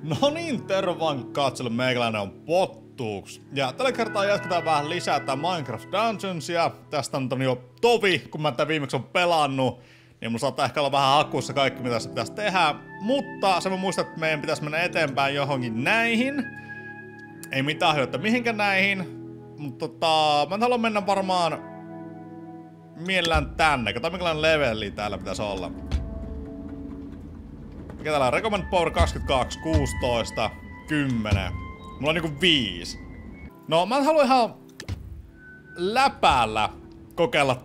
No niin, terve vaan katselu, meikäläinen on Pottuuks. Ja tällä kertaa jatketaan vähän lisää tää Minecraft Dungeonsia. Tästä on jo tovi, kun mä tätä viimeksi on pelannut. Niin mun saattaa ehkä olla vähän hakussa kaikki mitä se pitäisi tehdä. Mutta se mä muistan, että meidän pitäisi mennä eteenpäin johonkin näihin. Ei mitään hyötyä mihinkä näihin. Mutta mä haluan mennä varmaan mielellään tänne. Kato minkälainen leveli täällä pitäisi olla. Mikä täällä on? Recommend Power 22, 16, 10. Mulla on niinku 5. No mä haluan ihan läpäällä kokeilla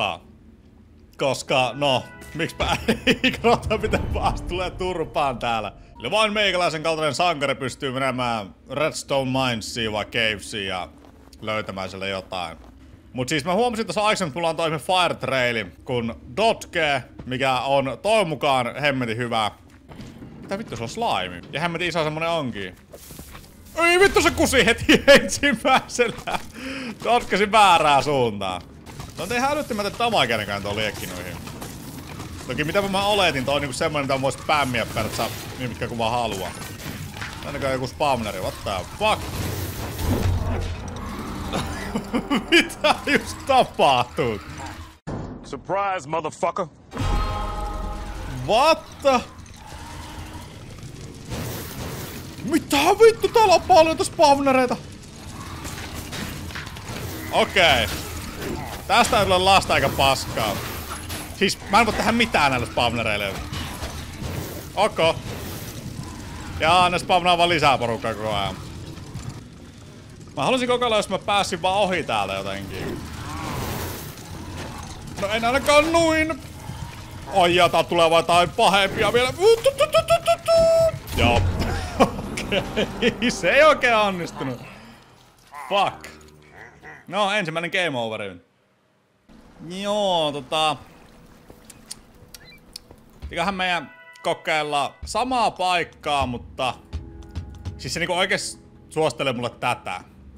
koska no, miksipä ei katsota miten paas tulee turpaan täällä. Eli vain meikäläisen kaltainen sankari pystyy menemään Redstone Minesiin vai Cavesiin ja löytämään siellä jotain. Mut siis mä huomasin tuossa aikaisemmin, että mulla on toimi Fire Trail, kun Dotke, mikä on toivon mukaan hemmetin hyvä. Mitä vittu se on slime? Ja hemmetin iso semmonen onkin. Ei vittu se kusi heti ensimmäisellä. Dotkesin väärää suuntaan. No ei älyttömättä tamakenenkaan tuo liekkinuihin. Toki mitä mä oletin, toi on niinku semmonen mitä vois spämmiä periaatteessa niin mitkä kun vaan haluaa. Ainakaan joku spawneri, what the fuck? Mitä just tapahtuu? Surprise, motherfucker! What the? Mitä vittu, täällä on paljon spawnereita! Okei. Tästä ei tule lasta eikä paskaa. Siis mä en voi tehdä mitään näille spawnereille. Oko. Jaa, ne spawnaa vaan lisää porukkaa koko ajan. Mä halusin kokeilla, jos mä pääsin vaan ohi täältä jotenkin. No en ainakaan noin. Oi jaa, tulee vaan jotain pahempia vielä. Joo. Okei, se ei oikein onnistunut. Fuck. No, ensimmäinen game overi. Joo, Eiköhän meidän kokeilla samaa paikkaa, mutta siis se niinku oikeesti suosittelee mulle tätä.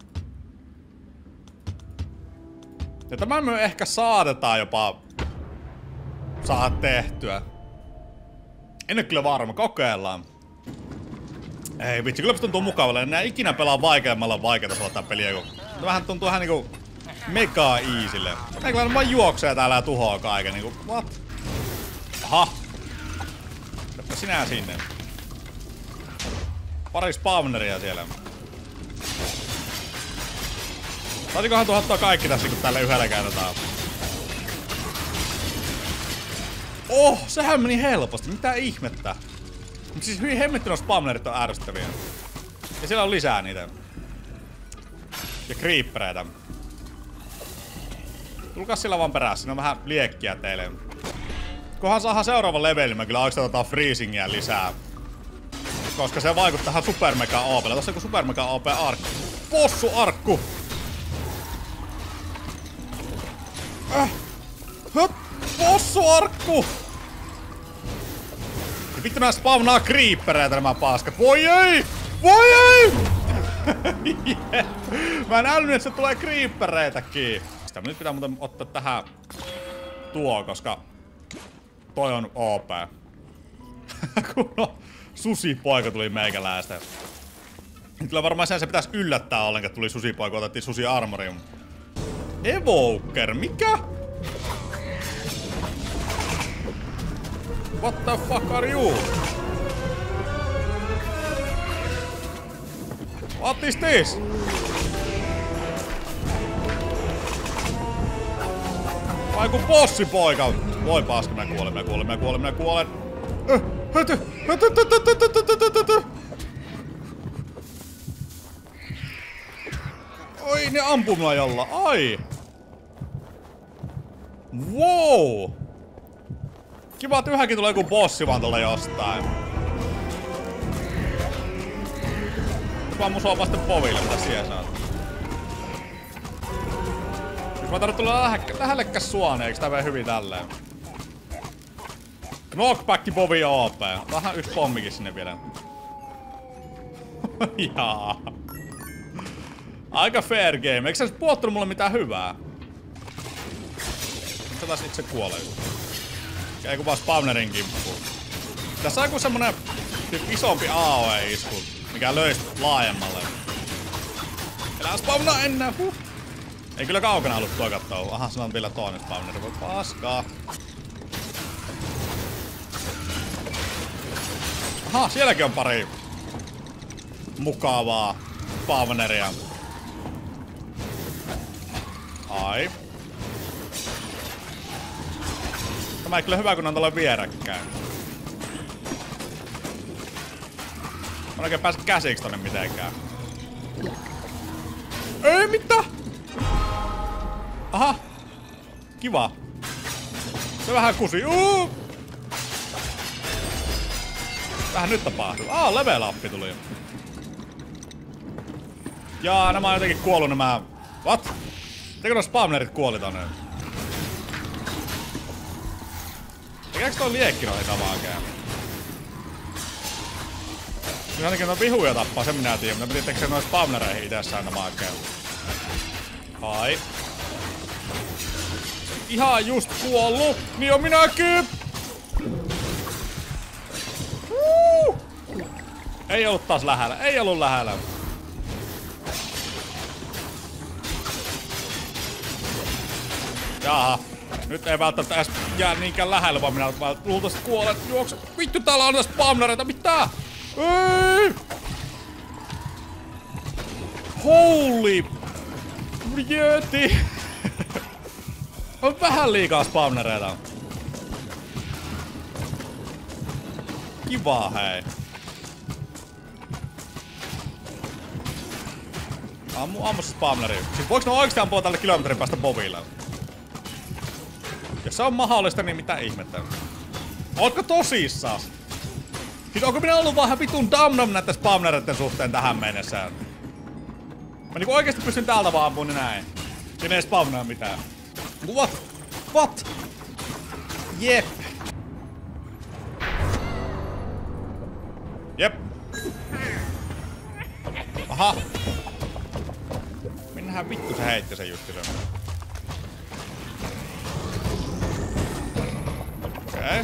Ja tämä me ehkä saatetaan jopa saada tehtyä. En nyt kyllä varma, kokeillaan. Ei vitsi, kyllä tuntuu mukavalle. En enää ikinä pelaa vaikeammalla vaikeatasolla tää peliä, kun vähän tuntuu ihan niinku mega easylle. Eiköhän vaan juoksee täällä ja tuhoaa kaiken niinku, what? Aha. Läppä sinä sinne. Pari spawneria siellä. Saatikohan tuhottua kaikki tässä, kun tällä yhdellä käytetään? Oh, sehän meni helposti. Mitä ihmettä? Mut siis hyvin hemmetty nuo spawnerit on ärsyttäviä. Ja siellä on lisää niitä. Ja creepereitä. Tulkaa sillä vaan perässä, siinä on vähän liekkiä teille. Kunhan saadaan seuraava leveli, mä kyllä oikeastaan otetaan freezingia lisää. Koska se vaikuttaa tähän Super Mega OPlle. Tossa on joku Super Mega OP arkku. Possu arkku! Possu arkku! Ja vittu nää spawnaa creepereitä nämä paskat. Voi ei! Voi ei! Yeah. Mä en älynyt, että se tulee creepereitäkin. Nyt pitää muuten ottaa tähän tuo, koska toi on OP. Kun susipoika tuli meikäläistä. Kyllä varmaan sen se pitäisi yllättää ollenkaan, että tuli susipoika, otettiin susi armoriin. Evoker, mikä? What the fuck are you? What is this? Vai ku bossipoika? Voi paska, mä kuolen. Oi, ne ampuu mua jolla. Ai. Wow. Kiva, että yhäkin tulee joku bossi vaan tuolla jostain. Vaan mun sopaa sitten poville, mitä siellä saa. Jos mä tarvitsen tulla lähellekkäs suoneen, eikö tää mene hyvin tälleen? Knockback povi OP. Vähän yksi pommikin sinne vielä. Jaa. Aika fair game. Eikö sä puottunut mulle mitään hyvää? Sä taas itse kuolee. Ei kun vaan spawnerin kimppuun. Tässä on joku semmonen isompi AOE-isku, mikä löisi laajemmalle. Elää spawnaa enää, Ei kyllä kaukana ollut tuo kattoa. Aha, sillä on vielä toinen spawneri, voi paskaa. Aha, sielläkin on pari mukavaa spawneria. Ai. Tämä ei kyllä hyvä, kun on tuolla vierekkäin. Mä en oikein pääse käsiksi tonne mitenkään. Ei mitä? Aha. Kiva. Se vähän kusi. Vähän nyt tapahtuu. Level up tuli. Jaa, nämä on jotenkin kuollut nämä... What? Teikö nuo spawnerit kuoli tonne? Tekeekö toi liekki noihin samaakään? Nyt ainakin noin vihuja tappaa, sen minä tiedän, mutta tekeekö se noin spawnereihin itsessään samaakään? Ai. Ihan just kuollut! Niin on minäkin! Ei ollut taas lähellä, ei ollut lähellä. Jaha. Nyt ei välttämättä edes jää niinkään lähellä, vaan minä luultavasti kuolen. Juokse. Vittu, täällä on näitä spawnereita, mitä? Ei! Holy! Jöti! On vähän liikaa spawnereita. Kivaa, hei. Ammu se spawneri. Siis voiks ne oikeesti ampua tälle kilometrin päästä boville? Jos se on mahdollista, niin mitä ihmettä? Ootko tosissas? Siis onko minä ollut vähän vitun damnam näiden spawnereiden suhteen tähän mennessä? Mä niinku oikeesti pystyn täältä vaan ampuun niin näin. Siinä ei spawnaa mitään. What? What? Jep. Jep. Aha. Minnehän vittu se heitti sen justi sen. Okei.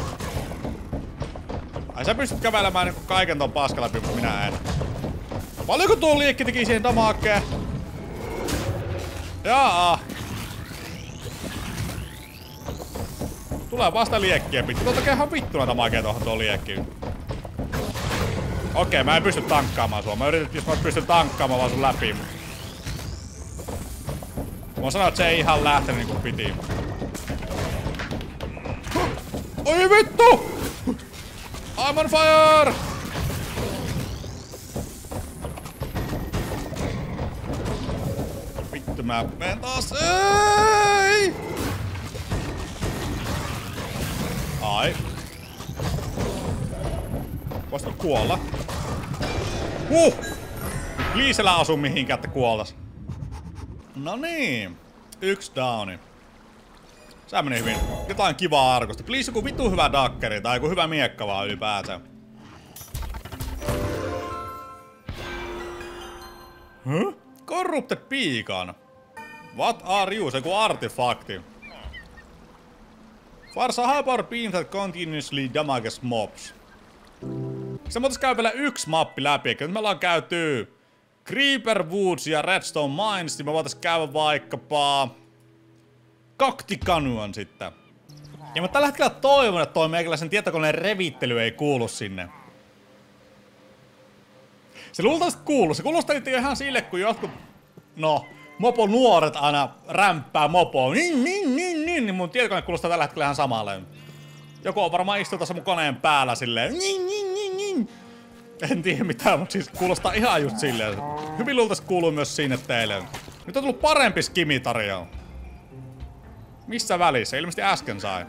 Ai sä pystyt kävelemään niinku kaiken ton paskan läpi, mutta minä en. Paljonko tuo liekki teki siihen damakeen? Jaa. Tulee vasta liekkiä pitkin. Totta ihan vittuna damakeen tohon tuo liekkiin. Okei, mä en pysty tankkaamaan sua. Mä yritin, jos mä pystyn tankkaamaan vaan sun läpi. Mä sanoin, että se ei ihan lähtenyt niinku piti. Oi vittu! I'm on fire! Vittu, mä menen taas. Ei! Ai. Voisitko kuolla? Liisellä asu mihinkään, että kuoltas. No niin. 1 downi. Se meni hyvin. Jotain kivaa arkosta. Please joku vittu hyvä dakkeri tai joku hyvä miekka vaan ylipäätään. Huh? Corrupted Beacon. What are you? Se joku artefakti. Fires a high power beam that continuously damages mobs. Se voitais käy vielä 1 mappi läpi. Nyt me ollaan käyty Creeper Woods ja Redstone Mines, niin me voitais käydä vaikkapa Cacti Canyon sitten. Ja mä tällä hetkellä toivon, että toi meikäläisen tietokoneen revittely ei kuulu sinne. Se luultavasti kuuluu. Se kuulostaa ihan sille, kun jotkut, no, mopo nuoret aina rämppää mopoon. Niin mun tietokone kuulostaa tällä hetkellä ihan samalle. Joku on varmaan istuu tässä mun koneen päällä silleen. En tiedä mitään, mutta siis kuulostaa ihan just silleen. Hyvin luultavasti kuuluu myös sinne teille. Nyt on tullut parempi skimitarjo. Missä välissä? Ilmeisesti äsken sai.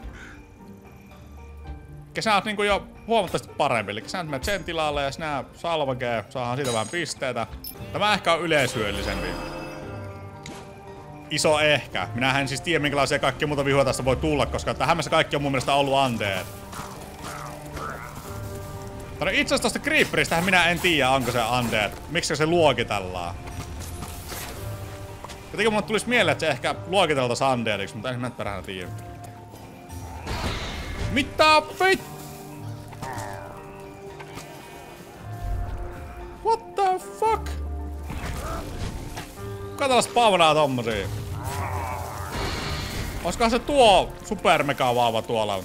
Sä oot niinku jo huomattavasti parempi. Eli sä menet sen tilalle ja sinä salvakee. Saadaan siitä vähän pisteitä. Tämä ehkä on yleisyöllisempi. Iso ehkä. Minä en siis tiedä minkälaisia kaikkia muuta vihoja tästä voi tulla, koska tähän mennessä kaikki on mun mielestä ollut undead. No itse asiassa tosta Creeperistähän minä en tiedä onko se undead. Miksi se luokitellaan? Jotenkin mulle tulisi mieleen, että se ehkä luokiteltaisi undeadiksi, mutta en mä perhänä tiedä. Mitä pit? Kato spawnaa tommosia. Oiskohan se tuo super mega vauva tuolla?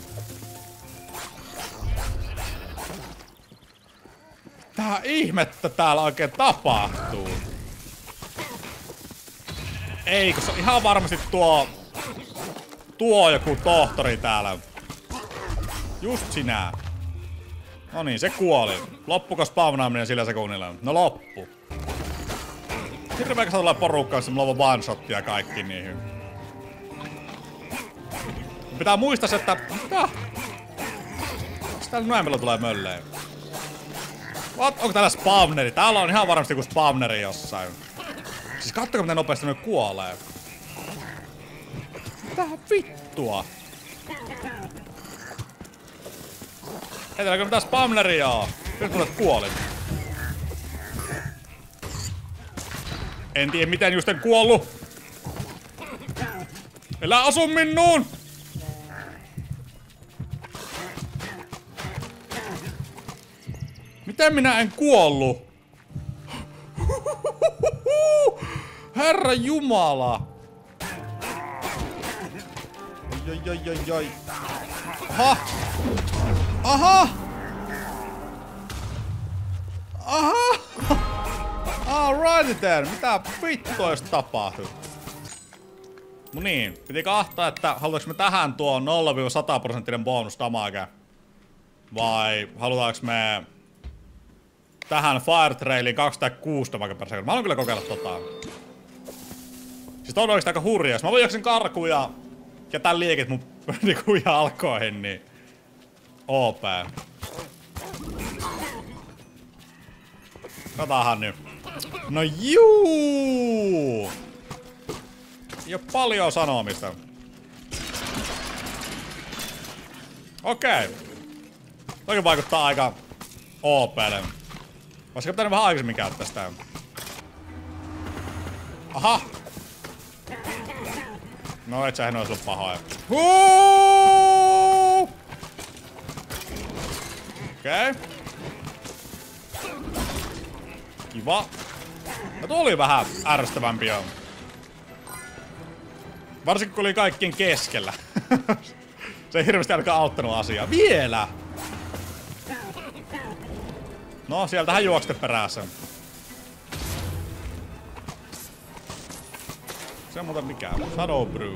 Tää ihmettä täällä oikein tapahtuu. Eikö se on ihan varmasti tuo joku tohtori täällä. Just sinä. No niin, se kuoli. Loppuko spawnaaminen sillä sekunnilla? No loppu. Hirveäkö sä tulee porukkaan, jossa mulla on one-shottia kaikki niihin. Pitää muistaa se, että... Mitä? Miksi täällä noin tulee mölleen? What? Onko täällä spawneri? Täällä on ihan varmasti joku spawneri jossain. Siis kattoko miten nopeasti noin kuolee. Mitä vittua? Ei täällä mitään spawneria oo. Nyt mulle kuolit. En tiedä miten just en kuollu. Elä asu minuun! Miten minä en kuollu? Herra Jumala! Joi. Aha! Aha! Aha! Alright then, mitä vittua jos tapahtuu? No niin, piti kahtaa, että halutaanko me tähän tuo 0-100% bonus damage? Vai halutaanko me tähän Fire Trailiin 206 damage per sekunti? Mä haluan kyllä kokeilla tota. Siis toi on oikeesti aika hurja. Jos mä voin karkuun ja tän liikit mun niinku jalkoihin, niin OP. Katahan nyt. No juu! Ei oo paljon sanomista. Okei. Toki vaikuttaa aika OP:lle. Olisiko pitänyt vähän aikaisemmin käyttää sitä? Aha! No et sähän ois ollut pahoja. Okei. Kiva. No tuo oli vähän ärsyttävämpi jo. Varsinkin kun oli kaikkien keskellä. Se ei hirveästi ainakaan auttanut asiaa. Vielä! No, sieltähän juoksette perässä. Se on muuten mikä? Shadow Brew.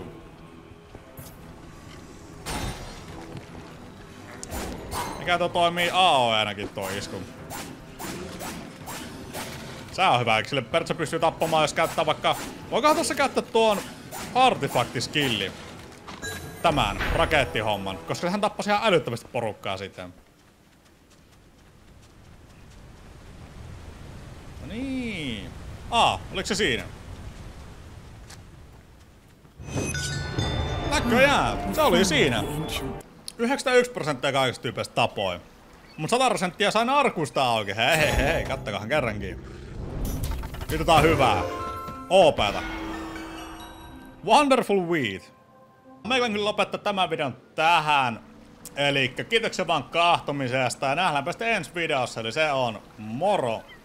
Mikä tuo toimii AOE:näkin tuo isku? Se on hyvä, eikö sille periaatteessa pystyy tappamaan, jos käyttää vaikka... Voikohan tossa käyttää tuon artefaktiskilli? Tämän rakettihomman, koska sehän tappasi ihan älyttömästi porukkaa sitten. No niin. Oliko se siinä? Näköjään, se oli siinä. 91% kaikista tyypeistä tapoi. Mut 100% sain arkusta auki. Hei, kattakohan kerrankin. Nyt jotain hyvää. OP:ta. Wonderful Weed. Meillä kyllä lopettaa tämän videon tähän. Elikkä kiitoksia vaan kahtomisesta ja nähdäänpä sitten ensi videossa, eli se on moro!